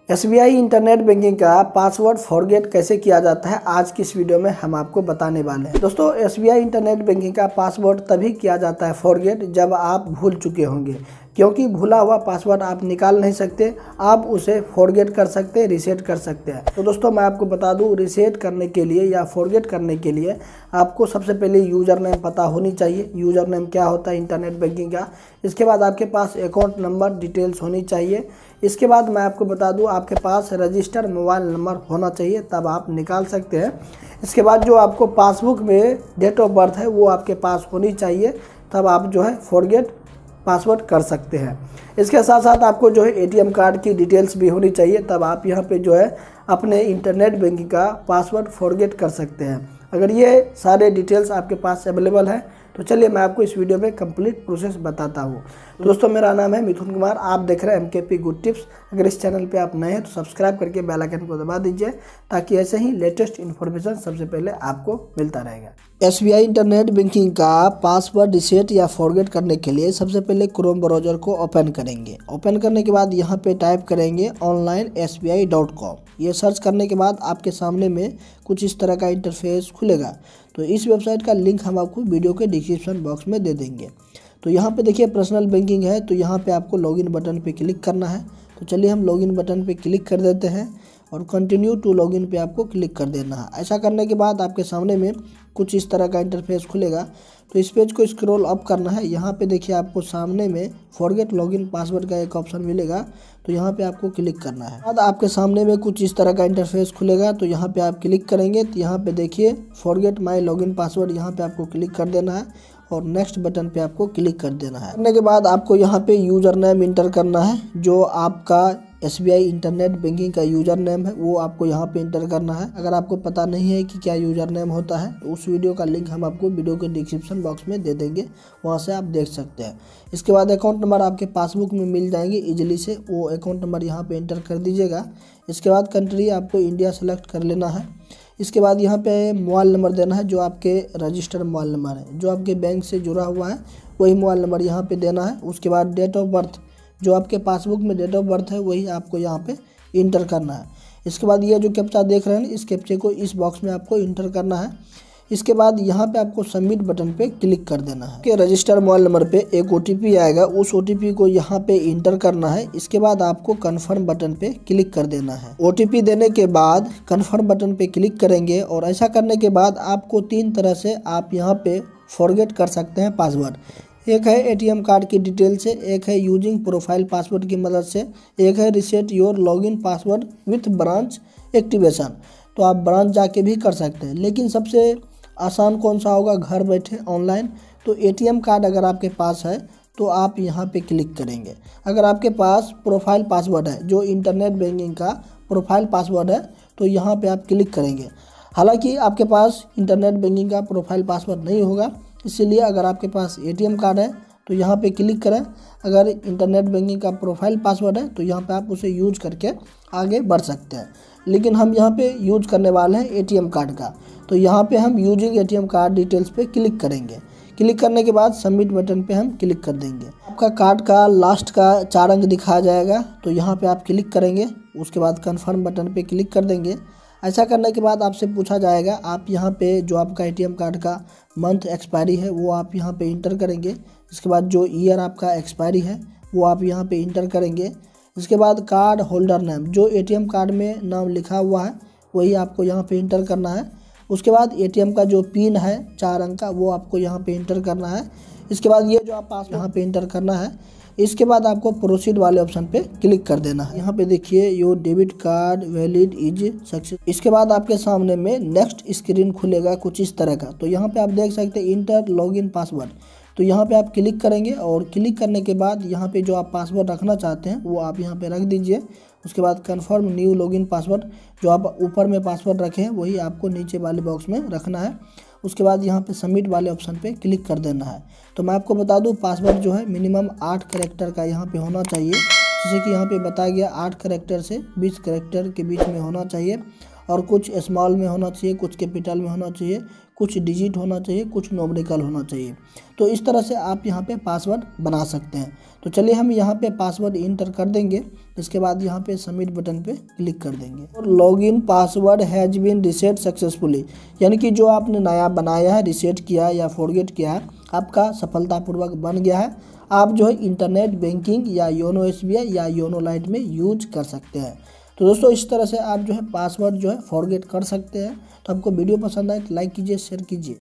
SBI internet banking का password forget कैसे किया जाता है, आज की इस वीडियो में हम आपको बताने वाले हैं। दोस्तों, एसबीआई इंटरनेट बैंकिंग का पासवर्ड तभी किया जाता है फॉरगेट जब आप भूल चुके होंगे, क्योंकि भूला हुआ पासवर्ड आप निकाल नहीं सकते, आप उसे फॉरगेट कर सकते हैं, रीसेट कर सकते हैं। तो दोस्तों, मैं आपको बता दूं, रीसेट करने के लिए या फॉरगेट करने के लिए आपको सबसे पहले यूज़र नेम पता होनी चाहिए। यूज़र नेम क्या होता है इंटरनेट बैंकिंग का। इसके बाद आपके पास अकाउंट नंबर डिटेल्स होनी चाहिए। इसके बाद मैं आपको बता दूं, आपके पास रजिस्टर्ड मोबाइल नंबर होना चाहिए, तब आप निकाल सकते हैं। इसके बाद जो आपको पासबुक में डेट ऑफ बर्थ है वो आपके पास होनी चाहिए, तब आप जो है फॉरगेट पासवर्ड कर सकते हैं। इसके साथ साथ आपको जो है एटीएम कार्ड की डिटेल्स भी होनी चाहिए, तब आप यहाँ पे जो है अपने इंटरनेट बैंकिंग का पासवर्ड फॉरगेट कर सकते हैं। अगर ये सारे डिटेल्स आपके पास अवेलेबल है तो चलिए मैं आपको इस वीडियो में कंप्लीट प्रोसेस बताता हूँ। तो दोस्तों, मेरा नाम है मिथुन कुमार, आप देख रहे हैं एमकेपी गुड टिप्स। अगर इस चैनल पे आप नए हैं तो सब्सक्राइब करके बेल आइकन को दबा दीजिए, ताकि ऐसे ही लेटेस्ट इन्फॉर्मेशन सबसे पहले आपको मिलता रहेगा। एसबीआई इंटरनेट बैंकिंग का पासवर्ड रीसेट या फॉरगेट करने के लिए सबसे पहले क्रोम ब्राउज़र को ओपन करेंगे। ओपन करने के बाद यहाँ पे टाइप करेंगे onlinesbi.com। ये सर्च करने के बाद आपके सामने में कुछ इस तरह का इंटरफेस खुलेगा। तो इस वेबसाइट का लिंक हम आपको वीडियो के डिस्क्रिप्शन बॉक्स में दे देंगे। तो यहाँ पे देखिए पर्सनल बैंकिंग है, तो यहाँ पे आपको लॉगिन बटन पे क्लिक करना है। तो चलिए हम लॉगिन बटन पे क्लिक कर देते हैं और कंटिन्यू टू लॉगिन पे आपको क्लिक कर देना है। ऐसा करने के बाद आपके सामने में कुछ इस तरह का इंटरफेस खुलेगा। तो इस पेज को स्क्रॉल अप करना है। यहाँ पे देखिए आपको सामने में फॉरगेट लॉगिन पासवर्ड का एक ऑप्शन मिलेगा, तो यहाँ पे आपको क्लिक करना है। बाद आपके सामने में कुछ इस तरह का इंटरफेस खुलेगा, तो यहाँ पे आप क्लिक करेंगे। तो यहाँ पे देखिए फॉरगेट माय लॉगिन पासवर्ड, यहाँ पे आपको क्लिक कर देना है और नेक्स्ट बटन पे आपको क्लिक कर देना है। करने के बाद आपको यहाँ पे यूज़र नेम इंटर करना है। जो आपका एसबीआई इंटरनेट बैंकिंग का यूज़र नेम है वो आपको यहाँ पे इंटर करना है। अगर आपको पता नहीं है कि क्या यूज़र नेम होता है तो उस वीडियो का लिंक हम आपको वीडियो के डिस्क्रिप्शन बॉक्स में दे देंगे, वहाँ से आप देख सकते हैं। इसके बाद अकाउंट नंबर आपके पासबुक में मिल जाएंगे इजीली से, वो अकाउंट नंबर यहाँ पे इंटर कर दीजिएगा। इसके बाद कंट्री आपको इंडिया सेलेक्ट कर लेना है। इसके बाद यहाँ पे मोबाइल नंबर देना है, जो आपके रजिस्टर्ड मोबाइल नंबर है, जो आपके बैंक से जुड़ा हुआ है वही मोबाइल नंबर यहाँ पे देना है। उसके बाद डेट ऑफ बर्थ, जो आपके पासबुक में डेट ऑफ बर्थ है वही आपको यहाँ पे इंटर करना है। इसके बाद ये जो कैप्चा देख रहे हैं, इस कैप्चे को इस बॉक्स में आपको इंटर करना है। इसके बाद यहाँ पे आपको सबमिट बटन पे क्लिक कर देना है। के रजिस्टर्ड मोबाइल नंबर पे एक ओटीपी आएगा, उस ओटीपी को यहाँ पे इंटर करना है। इसके बाद आपको कन्फर्म बटन पे क्लिक कर देना है। ओटीपी देने के बाद कन्फर्म बटन पे क्लिक करेंगे और ऐसा करने के बाद आपको 3 तरह से आप यहाँ पे फॉरगेट कर सकते हैं पासवर्ड। एक है एटीएम कार्ड की डिटेल से, एक है यूजिंग प्रोफाइल पासवर्ड की मदद से, एक है reset your login password with branch activation. तो आप ब्रांच जाके भी कर सकते हैं, लेकिन सबसे आसान कौन सा होगा घर बैठे ऑनलाइन। तो एटीएम कार्ड अगर आपके पास है तो आप यहाँ पे क्लिक करेंगे। अगर आपके पास प्रोफाइल पासवर्ड है, जो इंटरनेट बैंकिंग का प्रोफाइल पासवर्ड है, तो यहाँ पे आप क्लिक करेंगे। हालांकि आपके पास इंटरनेट बैंकिंग का प्रोफाइल पासवर्ड नहीं होगा, इसीलिए अगर आपके पास एटीएम कार्ड है तो यहाँ पे क्लिक करें। अगर इंटरनेट बैंकिंग का प्रोफाइल पासवर्ड है तो यहाँ पे आप उसे यूज करके आगे बढ़ सकते हैं, लेकिन हम यहाँ पे यूज करने वाले हैं एटीएम कार्ड का। तो यहाँ पे हम यूजिंग एटीएम कार्ड डिटेल्स पे क्लिक करेंगे। क्लिक करने के बाद सबमिट बटन पे हम क्लिक कर देंगे। आपका कार्ड का लास्ट का 4 अंक दिखाया जाएगा, तो यहाँ पे आप क्लिक करेंगे। उसके बाद कन्फर्म बटन पे क्लिक कर देंगे। ऐसा करने के बाद आपसे पूछा जाएगा, आप यहाँ पे जो आपका एटीएम कार्ड का मंथ एक्सपायरी है वो आप यहाँ पे इंटर करेंगे। इसके बाद जो ईयर आपका एक्सपायरी है वो आप यहाँ पे इंटर करेंगे। इसके बाद कार्ड होल्डर नेम, जो एटीएम कार्ड में नाम लिखा हुआ है वही आपको यहाँ पे इंटर करना है। उसके बाद एटीएम का जो पिन है 4 अंक का, वो आपको यहाँ पे इंटर करना है। इसके बाद ये जो आप पास यहाँ पे इंटर करना है। इसके बाद आपको प्रोसीड वाले ऑप्शन पे क्लिक कर देना है। यहाँ पे देखिए your debit card valid is success. इसके बाद आपके सामने में नेक्स्ट स्क्रीन खुलेगा कुछ इस तरह का। तो यहाँ पे आप देख सकते हैं इंटर लॉगिन पासवर्ड। तो यहाँ पे आप क्लिक करेंगे और क्लिक करने के बाद यहाँ पे जो आप पासवर्ड रखना चाहते हैं वो आप यहाँ पे रख दीजिए। उसके बाद कन्फर्म न्यू लॉगिन पासवर्ड, जो आप ऊपर में पासवर्ड रखे हैं वही आपको नीचे वाले बॉक्स में रखना है। उसके बाद यहाँ पे सबमिट वाले ऑप्शन पे क्लिक कर देना है। तो मैं आपको बता दूँ, पासवर्ड जो है मिनिमम 8 कैरेक्टर का यहाँ पे होना चाहिए, जैसे कि यहाँ पे बताया गया 8 कैरेक्टर से 20 कैरेक्टर के बीच में होना चाहिए। और कुछ स्मॉल में होना चाहिए, कुछ कैपिटल में होना चाहिए, कुछ डिजिट होना चाहिए, कुछ न्यूमेरिकल होना चाहिए। तो इस तरह से आप यहाँ पे पासवर्ड बना सकते हैं। तो चलिए हम यहाँ पे पासवर्ड इंटर कर देंगे। इसके बाद यहाँ पे सबमिट बटन पे क्लिक कर देंगे और login password has been reset successfully, यानी कि जो आपने नया बनाया है, रीसेट किया है या फॉरगेट किया है, आपका सफलतापूर्वक बन गया है। आप जो है इंटरनेट बैंकिंग या योनो SBI या योनो लाइट में यूज कर सकते हैं। तो दोस्तों इस तरह से आप जो है पासवर्ड जो है फॉरगेट कर सकते हैं। तो आपको वीडियो पसंद आए तो लाइक कीजिए, शेयर कीजिए।